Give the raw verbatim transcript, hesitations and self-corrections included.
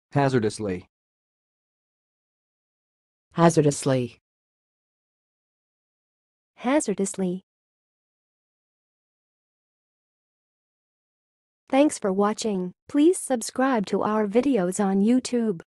Hazardously. Hazardously. Hazardously. Thanks for watching. Please subscribe to our videos on YouTube.